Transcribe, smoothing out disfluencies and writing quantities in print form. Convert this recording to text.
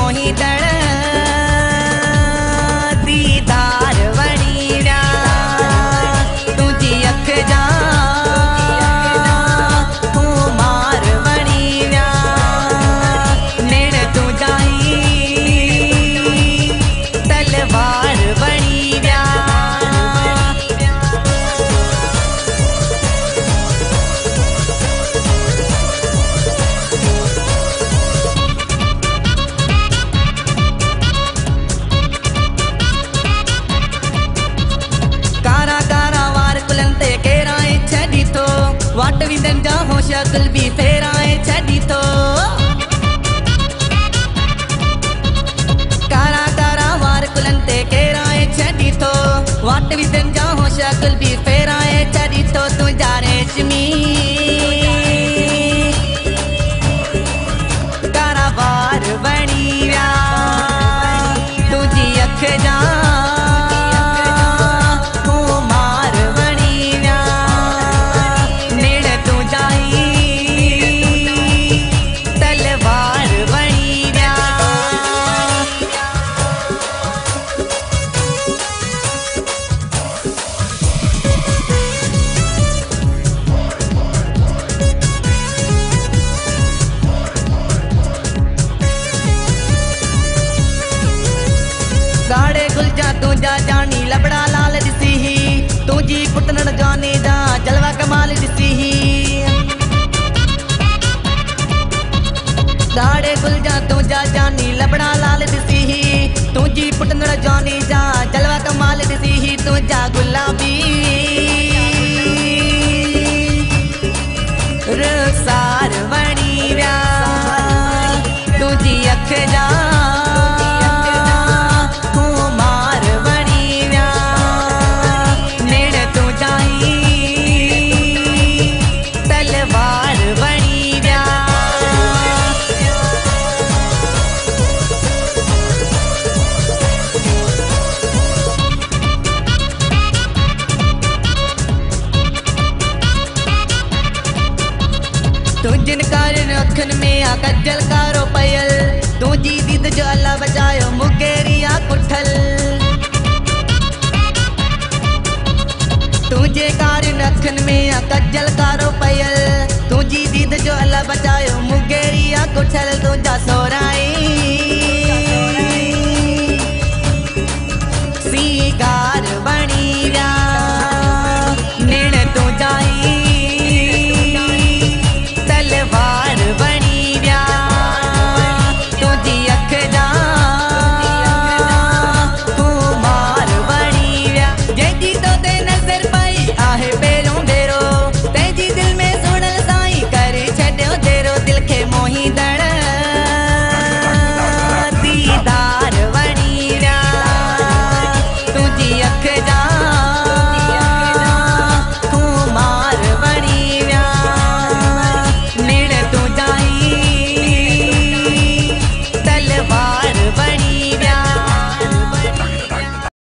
मोही दड़ दीदार वणी व्या तुझी अख जा मार वणी व्या नेड़ तू जाई तलवार वणी व्या वाट विंदन जा होशिया कुल भी फेराए छड़ी तो कारा कारा वार कुलंते केराए छड़ी तो वाट विंदन जा होशिया कुल भी फेराए छड़ी तो तू जा रेशमी कारा वार बनी व्या तुझी अख जा गाड़े गुलजा तू जा जानी लबड़ा लाल दिसी ही तुझी कुटनड़ जाने जा जलवा कमाल दिसी ही गाड़े गुलजा तू जा जानी लबड़ा लाल दिसी ही तुझी कुटनड़ जाने जा जलवा कमाल दिसी ही तू जा गुलाबी रुखसार वणी व्या तुझी अख जा तू जिन कारण अखन में आ कज्जल कारो पयल तुझी दीद जो अल्लाह बचायो मुकेरिया कुठल तुझे कारण अखन में आ कज्जल कारो पयल तुझी दीद जो अल्लाह बचायो मुकेरिया कुठल तुझा सोराई